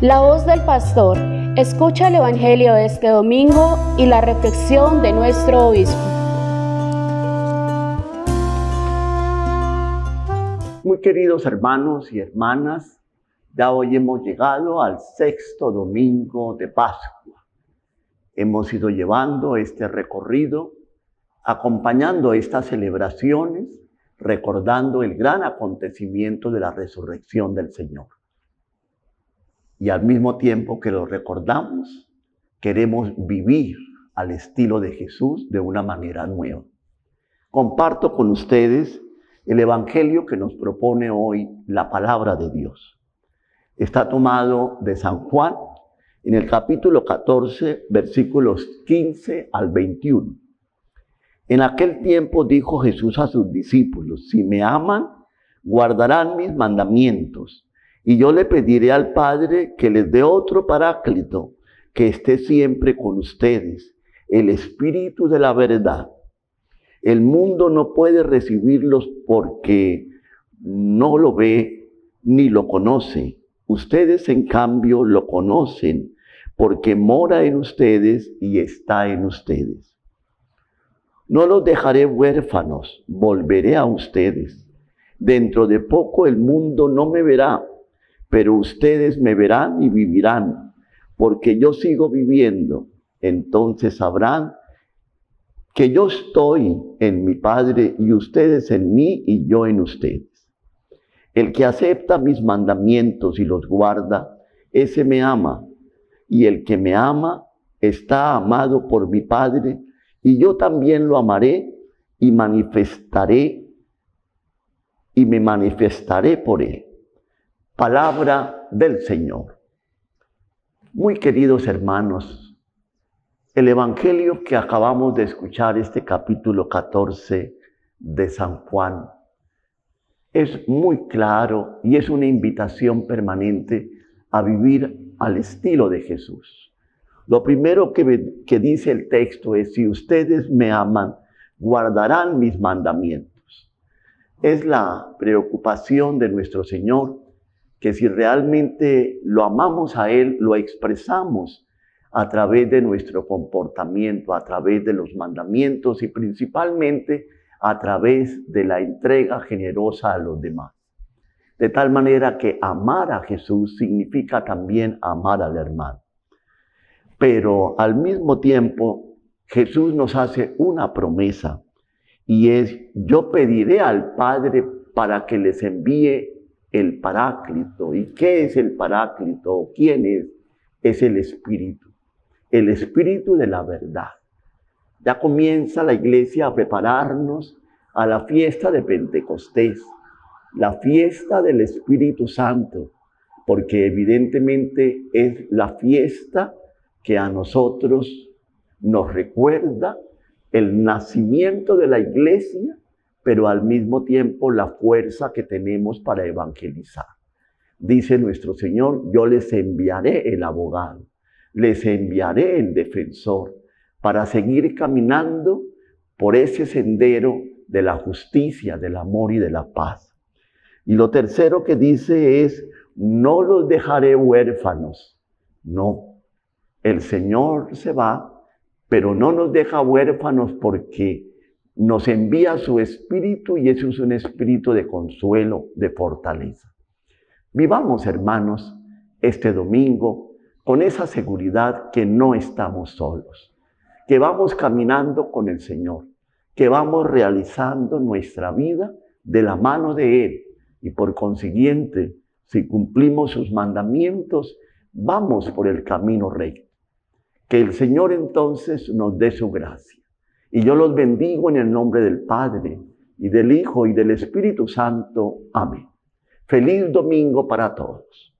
La voz del pastor. Escucha el Evangelio de este domingo y la reflexión de nuestro obispo. Muy queridos hermanos y hermanas, ya hoy hemos llegado al sexto domingo de Pascua. Hemos ido llevando este recorrido, acompañando estas celebraciones, recordando el gran acontecimiento de la resurrección del Señor. Y al mismo tiempo que lo recordamos, queremos vivir al estilo de Jesús de una manera nueva. Comparto con ustedes el Evangelio que nos propone hoy la palabra de Dios. Está tomado de San Juan en el capítulo 14, versículos 15 al 21. En aquel tiempo dijo Jesús a sus discípulos: si me aman, guardarán mis mandamientos. Y yo le pediré al Padre que les dé otro Paráclito, que esté siempre con ustedes, el Espíritu de la verdad. El mundo no puede recibirlos porque no lo ve ni lo conoce. Ustedes, en cambio, lo conocen, porque mora en ustedes y está en ustedes. No los dejaré huérfanos, volveré a ustedes. Dentro de poco el mundo no me verá, pero ustedes me verán y vivirán, porque yo sigo viviendo. Entonces sabrán que yo estoy en mi Padre y ustedes en mí y yo en ustedes. El que acepta mis mandamientos y los guarda, ese me ama. Y el que me ama está amado por mi Padre, y yo también lo amaré y me manifestaré por él. Palabra del Señor. Muy queridos hermanos, el Evangelio que acabamos de escuchar, este capítulo 14 de San Juan, es muy claro y es una invitación permanente a vivir al estilo de Jesús. Lo primero que dice el texto es: si ustedes me aman, guardarán mis mandamientos. Es la preocupación de nuestro Señor, que si realmente lo amamos a Él, lo expresamos a través de nuestro comportamiento, a través de los mandamientos y principalmente a través de la entrega generosa a los demás. De tal manera que amar a Jesús significa también amar al hermano. Pero al mismo tiempo, Jesús nos hace una promesa, y es: yo pediré al Padre para que les envíe el Paráclito. ¿Y qué es el Paráclito? ¿Quién es? Es el Espíritu de la verdad. Ya comienza la Iglesia a prepararnos a la fiesta de Pentecostés, la fiesta del Espíritu Santo, porque evidentemente es la fiesta que a nosotros nos recuerda el nacimiento de la Iglesia, pero al mismo tiempo la fuerza que tenemos para evangelizar. Dice nuestro Señor: yo les enviaré el abogado, les enviaré el defensor, para seguir caminando por ese sendero de la justicia, del amor y de la paz. Y lo tercero que dice es: no los dejaré huérfanos. No, el Señor se va, pero no nos deja huérfanos, porque nos envía su Espíritu, y eso es un espíritu de consuelo, de fortaleza. Vivamos, hermanos, este domingo con esa seguridad que no estamos solos, que vamos caminando con el Señor, que vamos realizando nuestra vida de la mano de Él, y por consiguiente, si cumplimos sus mandamientos, vamos por el camino recto. Que el Señor entonces nos dé su gracia. Y yo los bendigo en el nombre del Padre, y del Hijo, y del Espíritu Santo. Amén. Feliz domingo para todos.